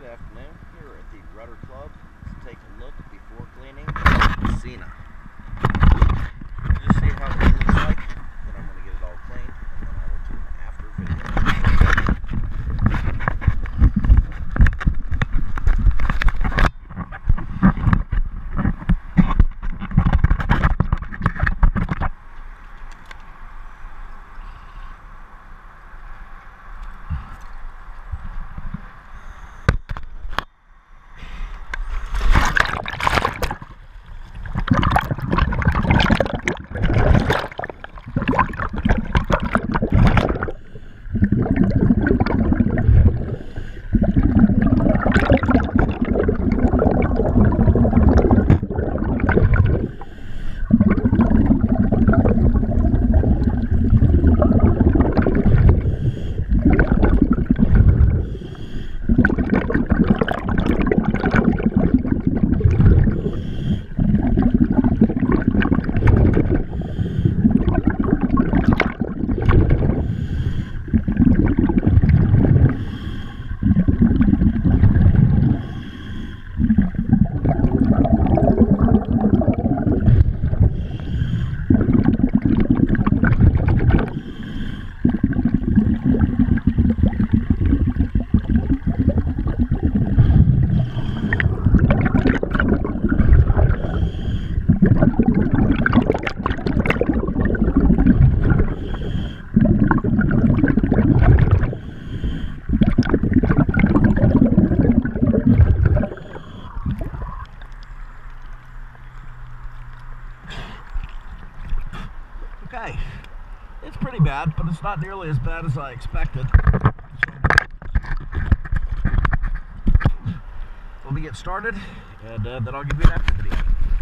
Good afternoon. Here at the Rudder Club to take a look before cleaning Oceana. Just see how it looks like. Then I'm going to get it all cleaned, and then I will do an after video. Okay, it's pretty bad, but it's not nearly as bad as I expected. So let me get started, and then I'll give you an after video.